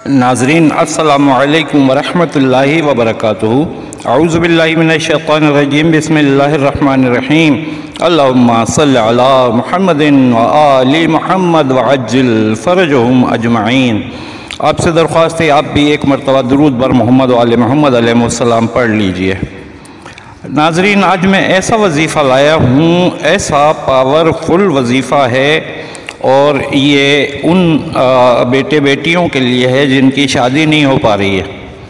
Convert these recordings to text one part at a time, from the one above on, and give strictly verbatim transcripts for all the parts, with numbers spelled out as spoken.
ناظرین السلام علیکم ورحمۃ اللہ وبرکاتہ۔ اعوذ باللہ من الشیطان الرجیم، بسم اللہ الرحمن الرحیم۔ اللہم صلی علی محمد وآل محمد وعجل فرجہم اجمعین۔ آپ سے درخواست ہے آپ بھی ایک مرتبہ درود بر محمد وآل محمد علیہ السلام پڑھ لیجئے۔ ناظرین، آج میں ایسا وظیفہ لایا ہوں، ایسا پاورفل وظیفہ ہے، اور یہ ان بیٹے بیٹیوں کے لیے ہے جن کی شادی نہیں ہو پا رہی ہے،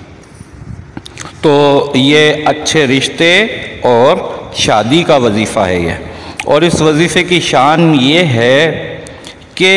تو یہ اچھے رشتے اور شادی کا وظیفہ ہے یہ۔ اور اس وظیفے کی شان یہ ہے کہ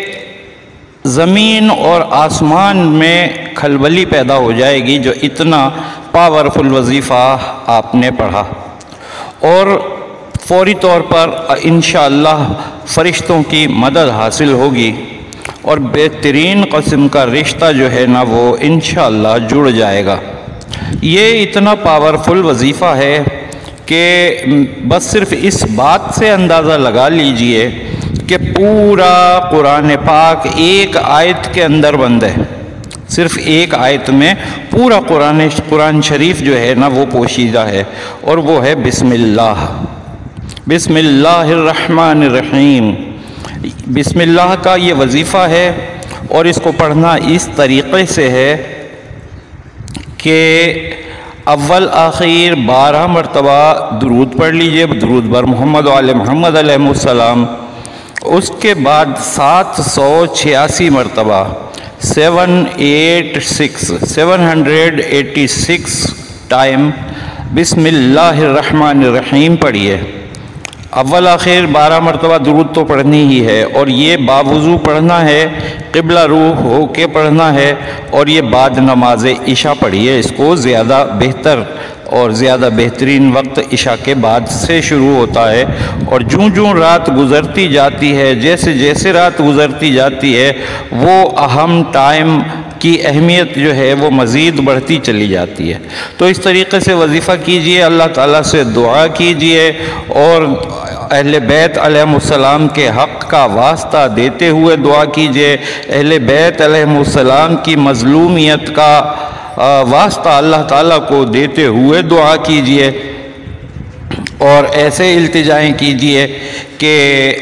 زمین اور آسمان میں کھلبلی پیدا ہو جائے گی جو اتنا پاورفل وظیفہ آپ نے پڑھا، اور فوری طور پر انشاءاللہ فرشتوں کی مدد حاصل ہوگی، اور بہترین قسم کا رشتہ جو ہے نا وہ انشاءاللہ جڑ جائے گا۔ یہ اتنا پاورفل وظیفہ ہے کہ بس صرف اس بات سے اندازہ لگا لیجئے کہ پورا قرآن پاک ایک آیت کے اندر بند ہے۔ صرف ایک آیت میں پورا قرآن قرآن شریف جو ہے نا وہ پوشیدہ ہے، اور وہ ہے بسم اللہ بسم اللہ الرحمن الرحیم۔ بسم اللہ کا یہ وظیفہ ہے، اور اس کو پڑھنا اس طریقے سے ہے کہ اول آخر بارہ مرتبہ درود پڑھ لیجئے، درود بر محمد وآل محمد علیہ السلام۔ اس کے بعد سات سو چھیاسی مرتبہ seven eight six seven hundred eighty six time بسم اللہ الرحمن الرحیم پڑھیے۔ اول آخر بارہ مرتبہ درود تو پڑھنی ہی ہے، اور یہ باوضو پڑھنا ہے، قبلہ روح ہو کے پڑھنا ہے، اور یہ بعد نماز عشاء پڑھیے۔ اس کو زیادہ بہتر اور زیادہ بہترین وقت عشاء کے بعد سے شروع ہوتا ہے، اور جوں جوں رات گزرتی جاتی ہے، جیسے جیسے رات گزرتی جاتی ہے، وہ اہم ٹائم کی اہمیت جو ہے وہ مزید بڑھتی چلی جاتی ہے۔ تو اس طریقے سے وظیفہ کیجئے، اللہ تعالیٰ سے دعا کیجئے، اور اہل بیت علیہ السلام کے حق کا واسطہ دیتے ہوئے دعا کیجئے، اہل بیت علیہ السلام کی مظلومیت کا واسطہ اللہ تعالیٰ کو دیتے ہوئے دعا کیجئے، اور ایسے التجائیں کیجئے کہ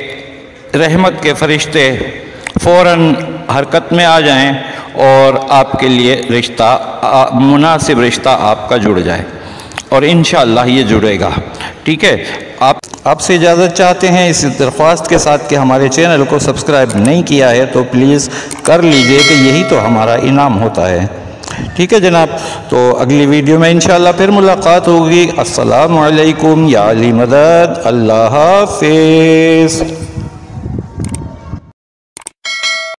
رحمت کے فرشتے فوراً حرکت میں آ جائیں، اور آپ کے لیے رشتہ مناسب رشتہ آپ کا جڑ جائے، اور انشاءاللہ یہ جڑے گا۔ ٹھیک ہے، آپ آپ سے اجازت چاہتے ہیں اس درخواست کے ساتھ کہ ہمارے چینل کو سبسکرائب نہیں کیا ہے تو پلیز کر لیجئے، کہ یہی تو ہمارا انعام ہوتا ہے۔ ٹھیک ہے جناب، تو اگلی ویڈیو میں انشاءاللہ پھر ملاقات ہوگی۔ السلام علیکم، یا علی مدد، اللہ حافظ۔